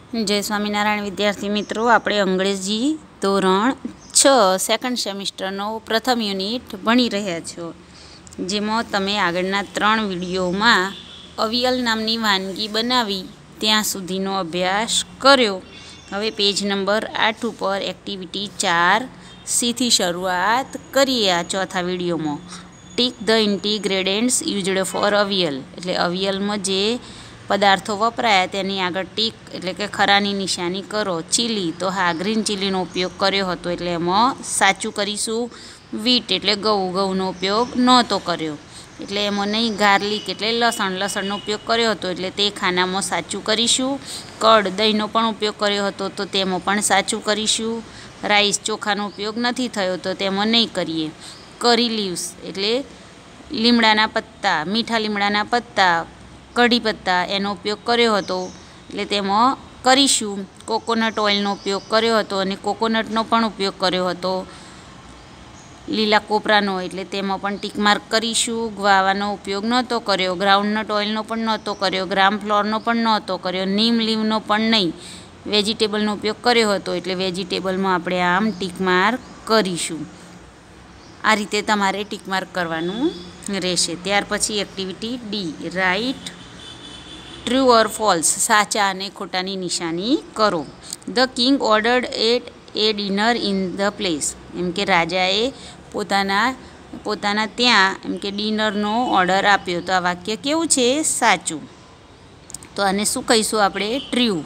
जय स्वामीनारायण विद्यार्थी मित्रों, આપણે અંગ્રેજી ધોરણ 6 સેકન્ડ સેમિસ્ટરનો પ્રથમ યુનિટ ભણી રહ્યા છો, જેમાં તમે આગળના 3 વિડીયોમાં અવિયલ નામની વાનગી બનાવી ત્યાં સુધીનો અભ્યાસ કર્યો। હવે પેજ નંબર 8 ઉપર એક્ટિવિટી 4C થી શરૂઆત કરીએ। આ ચોથા વિડીયોમાં tick the ingredients used for avial, એટલે અવિયલમાં જે पदार्थों वपराया तेनी आगळ टीक एटले के खरानी निशानी करो। चीली तो हाँ ग्रीन चीलीनो उपयोग कर्यो हतो एटले एमां साचुं करीशुं। वीट एटले घऊं, घऊंनो उपयोग नहोतो कर्यो एटले एमां नहीं। गार्लिक एटले लसण, लसणनो उपयोग कर्यो हतो एटले ते खानामां साचुं करीशुं। कड दहीनो पण उपयोग कर्यो हतो तो तेमां पण साचुं करीशुं। राईस चोखानो उपयोग नथी थयो तो तेमां नहीं करीए। करी लीव्स एटले લીમડાના પત્તા, મીઠા લીમડાના પત્તા, कढ़ी पत्ता एनो उपयोग कर्यो हतो एटले तेमां करीशुं। कोकोनट ऑइलनो उपयोग कर्यो हतो अने कोकोनटनो पण उपयोग कर्यो हतो। लीला कोपरानो एटले तेमां पण टीक मार्क करीशुं। ग्वाવાનો उपयोग नहोतो कर्यो। ग्राउंडनट ऑइलनो पण नहोतो कर्यो। ग्राम फ्लोरनो पण नहोतो कर्यो। नीम लीवनो पण नहीं। वेजिटेबलनो उपयोग कर्यो हतो एटले वेजिटेबलमां आपणे आम टीक मार्क करीशुं। आ रीते तमारे टीक मार्क करवानुं रहेशे। त्यार पछी activity D, write true or false, साचा अने खोटानी निशानी करो। The king ordered at a dinner in the place, एम के राजाए पोताना त्यां एम के डिनरनो ऑर्डर आप्यो। तो आ वाक्य केवुं छे? साचुं। तो आने शुं कहीशुं आपणे? True.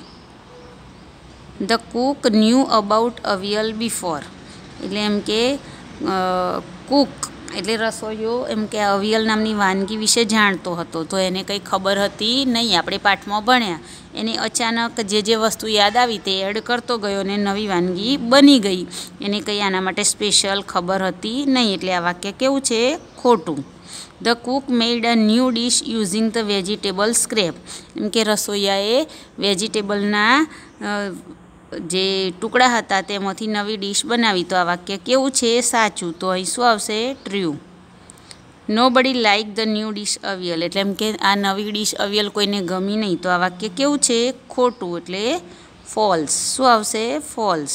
The cook knew about avial before, एटले एम के कूक एटले रसोईयो एम के अवियल नामनी वानगी विषे जाणतो हतो, तो एने कंई खबर हती नहीं। आपणे पाठमां भण्या एने अचानक जे वस्तु याद आवी ते एड करतो गयो ने नवी वानगी बनी गई। एने कंई आना माटे स्पेशल खबर हती नहीं, एटले आ वाक्य केवुं छे? खोटुं। The cook made a new dish using the vegetable scrap, एम के रसोईयाए वेजिटेबलना जे टुकड़ा हता तेमांथी नवी डिश बनावी। तो आ वाक्य केवुं छे? साचुं। तो અહીં શું આવશે? True. Nobody like the new dish avial, એટલે એમ કે આ નવી ડિશ અવિયલ કોઈને ગમી નહીં। તો આ વાક્ય કેવું છે? ખોટું, એટલે ફોલ્સ। શું આવશે? False.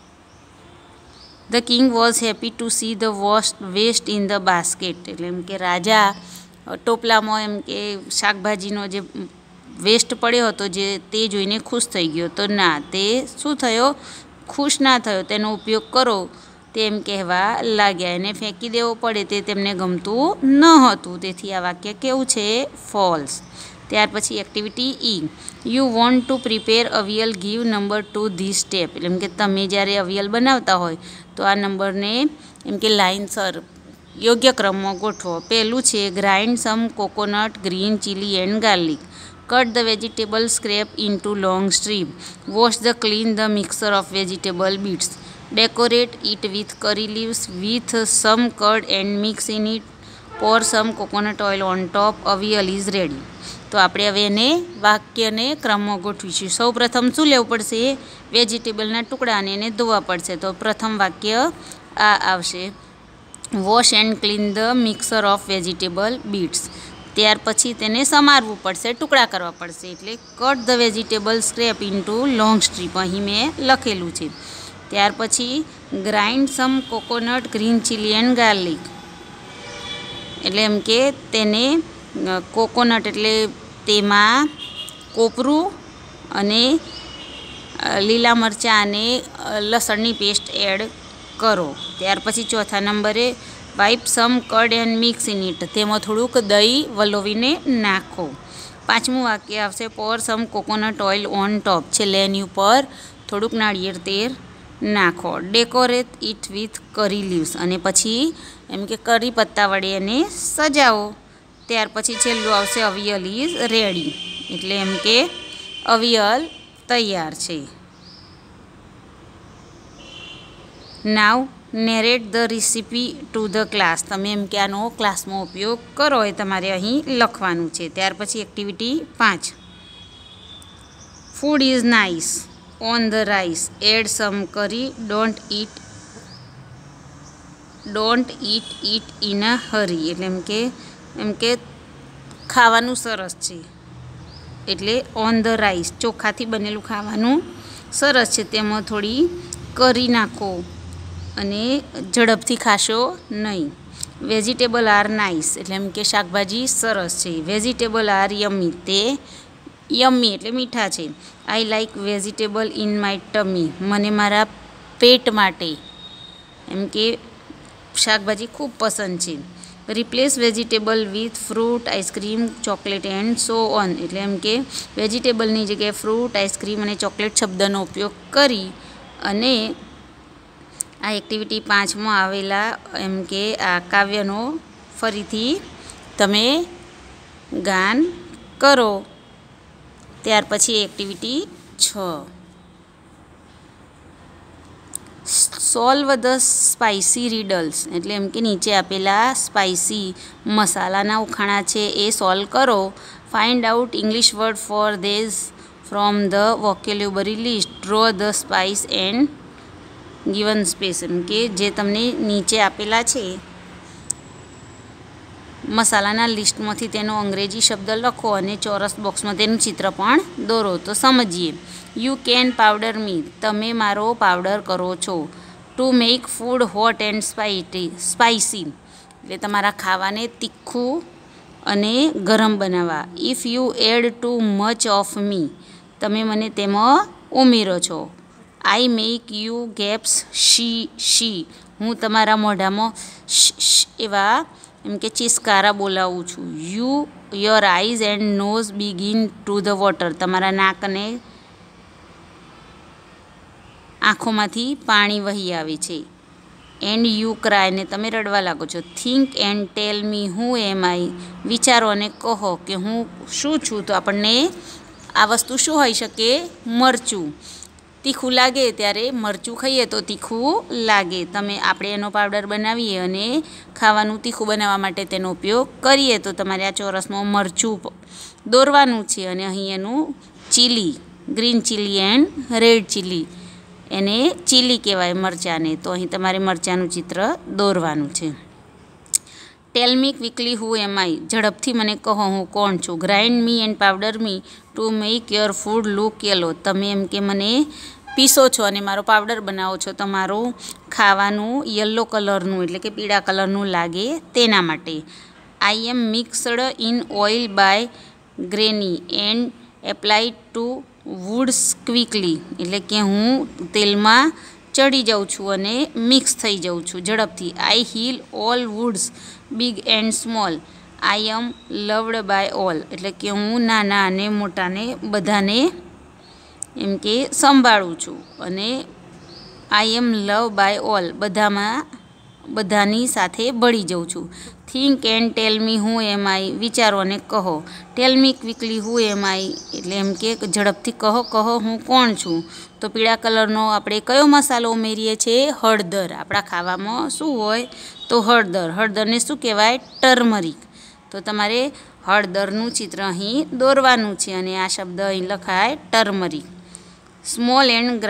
The king was happy to see the waste in the basket, એટલે એમ કે રાજા ટોપલામાં એમ કે શાકભાજીનો જે वेस्ट पड़्यो हतो जे ते जोईने खुश थई गयो। तो ना, ते शुं थयो? खुश ना थयो। तेनो उपयोग करो तेम कहेवा लाग्या। एने फेंकी देवो पड़े ते तेमने गमतुं न हतुं, तेथी आ वाक्य केवुं छे? फॉल्स। त्यार पछी activity E, you want to prepare avial give number to this step, એટલે કે તમે જ્યારે અવિયલ બનાવતા હોય તો આ નંબરને એમ કે લાઇનસર યોગ્ય ક્રમમાં ગોઠવો। પહેલું છે grind some coconut, green chilli and garlic. Cut the vegetable scrape into long strip. Wash the clean the mixture of vegetable bits. Decorate it with curry leaves with some curd and mix in it. Pour some coconut oil on top. Avial is ready. તો આપણે હવે એને વાક્યને ક્રમમાં ગોઠવીશું। સૌ પ્રથમ શું લેવું પડશે? વેજીટેબલના ટુકડા અને એને ધોવા પડશે। તો પ્રથમ વાક્ય આ આવશે, wash and clean the mixer of vegetable bits. ત્યાર પછી તેને સમારવું પડશે, ટુકડા કરવા પડશે, એટલે cut the vegetable scrap into long strip, અહીં મેં લખેલું છે। ત્યાર પછી grind some coconut, green chilli and garlic, એટલે એમ કે તેને કોકોનટ એટલે તેમાં કોપરું અને લીલા મરચાં અને લસણની પેસ્ટ એડ કરો। ત્યાર પછી ચોથા નંબરે whip some curd and mix in it, તેમાં થોડુંક દહીં વલોવીને નાખો। પાંચમું વાક્ય આવશે pour some coconut oil on top, છેલ્લે એની ઉપર થોડુંક નાળિયેર તેલ નાખો। Decorate it with curry leaves, અને પછી એમ કે કરી પત્તા વડે એને સજાવો। ત્યાર પછી છેલ્લું આવશે અવિયલ ઇઝ રેડી, એટલે એમ કે અવિયલ તૈયાર છે। Now narrate the recipe to the class, तमे एम के आनो क्लास में उपयोग करो ए तमारे अहीं लखवानुं छे। त्यार पछी activity 5, food is nice on the rice, add some curry, don't eat it in अ हरी, એટલે એમ કે ખાવાનું સરસ છે એટલે ઓન ધ રાઈસ, ચોખાથી બનેલું ખાવાનું સરસ છે, તેમાં થોડી કરી નાખો અને ઝડપથી ખાશો નહીં. વેજીટેબલ આર નાઇસ એટલે એમ કે શાકભાજી સરસ છે. વેજીટેબલ આર યમ્મી, તે યમ્મી એટલે મીઠા છે. I like vegetable in my tummy, મને મારા પેટ માટે એમ કે શાકભાજી ખૂબ પસંદ છે. Replace vegetable with fruit, ice cream, chocolate and so on એટલે એમ કે વેજીટેબલની જગ્યાએ ફ્રૂટ, આઈસ્ક્રીમ અને ચોકલેટ શબ્દનો ઉપયોગ કરી અને આ એક્ટિવિટી 5માં આવેલા એમ કે આ કાવ્યનો ફરીથી તમે ગાન કરો. ત્યાર પછી activity 6, solve the spicy riddles એટલે એમ કે નીચે આપેલા સ્પાઇસી મસાલાના ઉખાણા છે એ સોલ્વ કરો. Find out English word for these from the vocabulary list, draw the spice and given space એમ કે જે તમને નીચે આપેલા છે મસાલાના લિસ્ટમાંથી તેનો અંગ્રેજી શબ્દ લખો અને ચોરસ બોક્સમાં તેનું ચિત્ર પણ દોરો. તો સમજીએ. યુ કેન પાવડર મી, તમે મારો પાવડર કરો છો. To make food hot and spicy એટલે તમારા ખાવાને તીખું અને ગરમ બનાવવા. If you add too much of me, તમે મને તેમાં ઉમેરો છો. આઈ મેક યુ ગેપ્સ શી, હું તમારા મોઢામાં એવા એમ કે ચિસ્કારા બોલાવું છું. Your eyes and nose begin to the water, તમારા નાક અને આંખોમાંથી પાણી વહી આવે છે. એન્ડ યુ ક્રાય, ને તમે રડવા લાગો છો. થિંક એન્ડ ટેલ મી હું એમ આઈ, વિચારો અને કહો કે હું શું છું. તો આપણને આ વસ્તુ શું હોઈ શકે? મરચું. તીખું લાગે ત્યારે મરચું ખાઈએ તો તીખું લાગે. આપણે એનો પાવડર બનાવીએ અને ખાવાનું તીખું બનાવવા માટે તેનો ઉપયોગ કરીએ તો તમારે આ ચોરસમાં મરચું દોરવાનું છે અને અહીં એનું chilli, green chilli and red chilli, એને ચીલી કહેવાય મરચાંને. તો અહીં તમારે મરચાંનું ચિત્ર દોરવાનું છે. ટેલ મી ક્વિકલી હુ એમ આઈ, ઝડપથી મને કહો હું કોણ છું. Grind me and powder me to make your food look yellow, તમે એમ કે મને પીસો છો અને મારો પાવડર બનાવો છો તમારું ખાવાનું યલો કલરનું એટલે કે પીળા કલરનું લાગે તેના માટે. I am mixed in oil by granny and applied to wounds quickly એટલે કે હું તેલમાં ચડી જાઉં છું અને મિક્સ થઈ જાઉં છું ઝડપથી. I heal all wounds big and small, I am loved by all એટલે કે હું નાના અને મોટાને બધાને એમ કે સંભાળું છું. અને આઈ એમ લવ બાય ઓલ, બધાની સાથે ભળી જાઉં છું. થિંક એન્ડ ટેલ મી હું એમ આઈ, વિચારો અને કહો. ટેલ મી ક્વિકલી હું એમ આઈ એટલે એમ કે ઝડપથી કહો હું કોણ છું. તો પીળા કલરનો આપણે કયો મસાલો ઉમેરીએ છીએ? હળદર. આપણા ખાવામાં શું હોય? તો હળદર. હળદરને શું કહેવાય? ટર્મરિક. તો તમારે હળદરનું ચિત્ર અહીં દોરવાનું છે અને આ શબ્દ અહીં લખાય turmeric. Small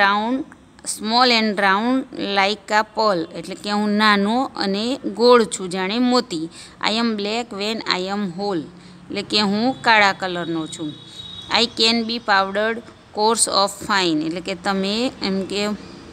and round like a pearl એટલે કે હું નાનો અને ગોળ છું જાણે મોતી. I am black when I am whole એટલે કે હું કાળા કલરનો છું. I can be powdered coarse of fine એટલે કે તમે એમ કે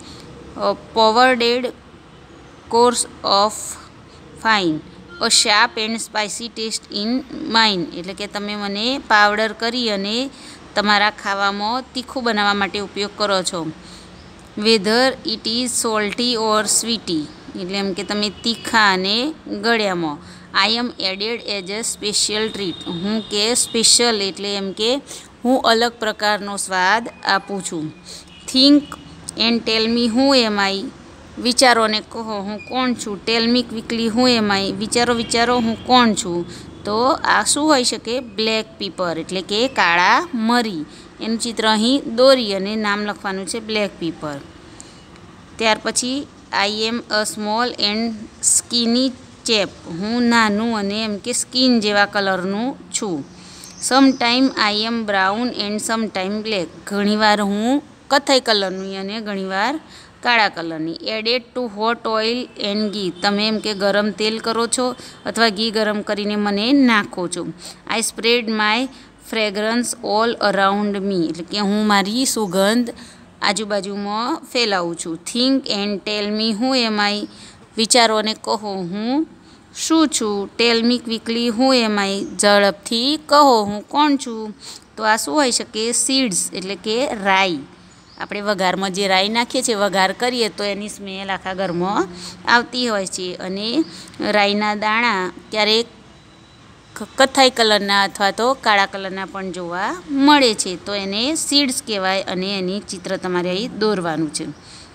powdered coarse of fine. A sharp and spicy taste in mine એટલે કે તમે મને પાવડર કરી અને તમારા ખાવામાં તીખું બનાવવા માટે ઉપયોગ કરો છો. Whether it is salty or sweety એટલે એમ કે તમે તીખા અને ગળ્યામાં. I am added as a special treat, હું કે સ્પેશિયલ એટલે એમ કે હું અલગ પ્રકારનો સ્વાદ આપું છું. થિંક એન્ડ ટેલ મી હું એમ આઈ, વિચારો અને કહો હું કોણ છું. ટેલ મી ક્વિકલી હું એમ આઈ, વિચારો હું કોણ છું. તો આ શું હોઈ શકે? બ્લેક પીપર એટલે કે કાળા મરી. એનું ચિત્ર અહીં દોરી અને નામ લખવાનું છે બ્લેક પીપર. ત્યાર પછી આઈ એમ અ સ્મોલ એન્ડ સ્કીની ચેપ, હું નાનું અને એમ કે સ્કીન જેવા કલરનું છું. Sometime I am brown and sometime black, ઘણીવાર હું કથ્થઈ કલરની અને ઘણીવાર કાળા કલરની. Added to hot oil and ghee, તમે એમ કે ગરમ તેલ કરો છો અથવા ઘી ગરમ કરીને મને નાખો છો. I spread my fragrance all around me, એટલે કે હું મારી સુગંધ આજુબાજુમાં ફેલાવું છું. થિંક એન્ડ ટેલ મી હું એમ આઈ, વિચારો અને કહો હું શું છું. ટેલ મી ક્વિકલી હું એમ આઈ, ઝડપથી કહો હું કોણ છું. તો આ શું હોઈ શકે? સીડ્સ, એટલે કે રાઈ. આપણે વઘારમાં જે રાઈ નાખીએ છીએ, વઘાર કરીએ તો એની સ્મેલ આખા ઘરમાં આવતી હોય છે. અને રાઈના દાણા ક્યારેક કથ્થાઈ કલરના અથવા તો કાળા કલરના પણ જોવા મળે છે, તો એને સીડ્સ કહેવાય. અને એની ચિત્ર તમારે અહીં દોરવાનું છે.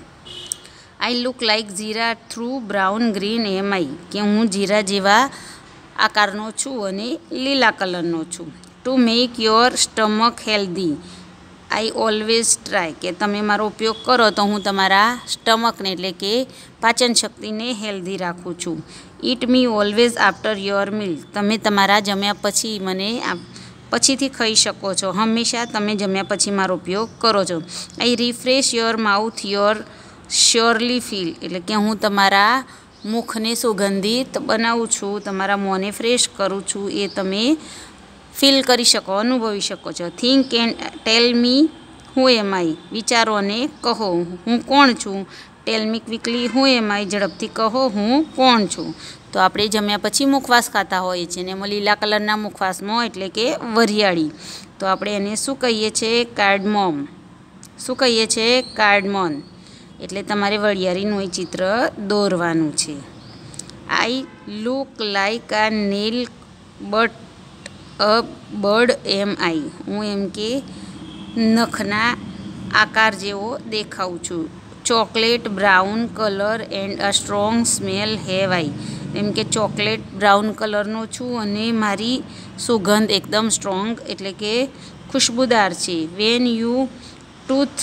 I look like jeera through brown green am I, કે હું જીરા જેવા આકારનો છું અને લીલા કલરનો છું. To make your stomach healthy, I always try, કે તમે મારો ઉપયોગ કરો તો હું તમારા સ્ટમકને, એટલે કે પાચન શક્તિને હેલ્ધી રાખું છું. Eat me always after your meal, તમે તમારા જમ્યા પછી મને પછીથી ખાઈ શકો છો. હંમેશા તમે જમ્યા પછી મારો ઉપયોગ કરો છો. I refresh your mouth your surely feel, એટલે કે હું તમારા મુખને સુગંધિત બનાવું છું, તમારા મોંને ફ્રેશ કરું છું, એ તમે ફીલ કરી શકો, અનુભવી શકો છો. થિંક એન્ડ ટેલ મી હું એમ આઈ, વિચારો અને કહો હું કોણ છું. ટેલ મી ક્વિકલી હું એમ આઈ, ઝડપથી કહો હું કોણ છું. તો આપણે જમ્યા પછી મુખવાસ ખાતા હોઈએ છીએ, ને એમાં લીલા કલરના મુખવાસમાં, એટલે કે વરિયાળી, તો આપણે એને શું કહીએ છીએ? કાર્ડમોમ. શું કહીએ છીએ? કાર્ડમોન. એટલે તમારે વરિયાળીનું એ ચિત્ર દોરવાનું છે. I look like a nail but a bird am I, હું એમ કે નખના આકાર જેવો દેખાઉં છું. Chocolate brown colour and a strong smell have I, એમ કે ચોકલેટ બ્રાઉન કલરનો છું અને મારી સુગંધ એકદમ સ્ટ્રોંગ, એટલે કે ખુશબુદાર છે. When you tooth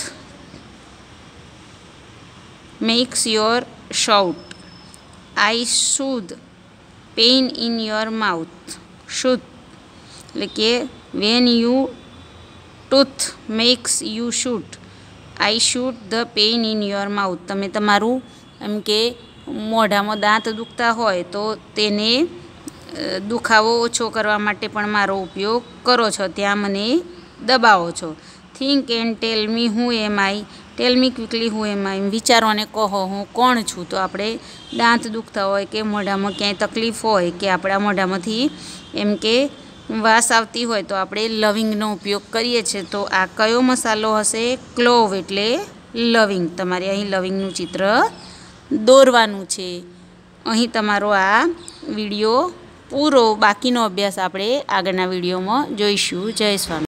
makes your shout, I should pain in your mouth. Should, એટલે કે when you tooth makes you shoot, I shoot the pain in your mouth, તમે તમારું એમ કે મોઢામાં દાંત દુખતા હોય તો તેને દુખાવો ઓછો કરવા માટે પણ મારો ઉપયોગ કરો છો, ત્યાં મને દબાવો છો. થિંક એન્ડ ટેલ મી હું એમ આઈ, ટેલ મી ક્વિકલી હું એમ આઈ, વિચારો અને કહો હું કોણ છું. તો આપણે દાંત દુખતા હોય કે મોઢામાં ક્યાંય તકલીફ હોય કે આપણા મોઢામાંથી એમ કે વાસ આવતી હોય તો આપણે લવિંગનો ઉપયોગ કરીએ છીએ. તો આ કયો મસાલો હશે? ક્લોવ, એટલે લવિંગ. તમારે અહીં લવિંગનું ચિત્ર દોરવાનું છે. અહીં તમારો આ વિડીયો પૂરો. બાકીનો અભ્યાસ આપણે આગળના વિડીયોમાં જોઈશું. જય સ્વામી.